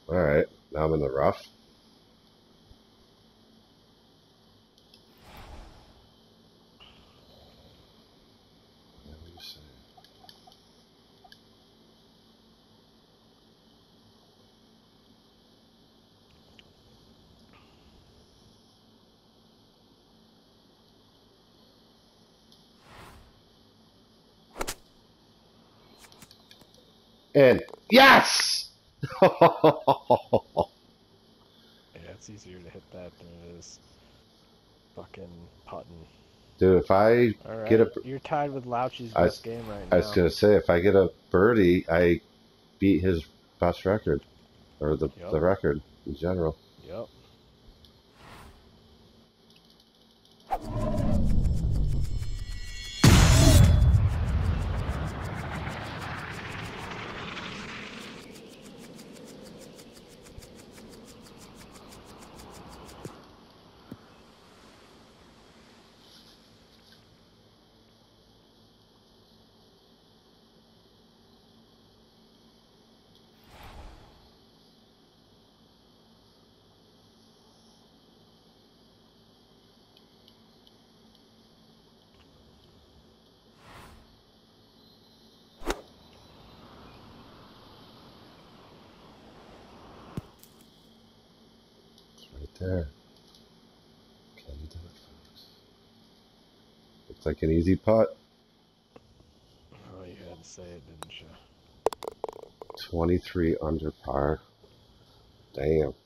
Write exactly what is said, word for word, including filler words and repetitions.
Alright, now I'm in the rough. What do you say? And yes! Yeah, it's easier to hit that than it is fucking putting. Dude, if I get Alright, a... you're tied with Louch's I, best game right I was now. going to say, if I get a birdie, I beat his best record. Or the, Yep. the record in general. Yep. Right there. Can you do it, folks? Looks like an easy putt. Oh, you had to say it, didn't you? twenty-three under par. Damn.